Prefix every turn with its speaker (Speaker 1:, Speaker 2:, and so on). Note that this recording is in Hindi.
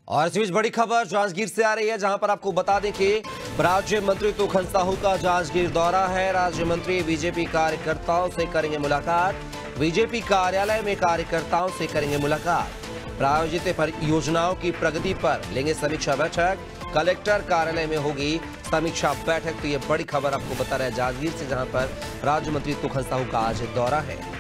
Speaker 1: और इस बीच बड़ी खबर जांजगीर से आ रही है, जहां पर आपको बता दें कि राज्य मंत्री तुखन साहू का जांजगीर दौरा है। राज्य मंत्री बीजेपी कार्यकर्ताओं से करेंगे मुलाकात। बीजेपी कार्यालय में कार्यकर्ताओं से करेंगे मुलाकात। प्रायोजित योजनाओं की प्रगति पर लेंगे समीक्षा बैठक। कलेक्टर कार्यालय में होगी समीक्षा बैठक। तो ये बड़ी खबर आपको बता रहे हैं जांजगीर से, जहां पर राज्य मंत्री तुखन साहू का आज दौरा है।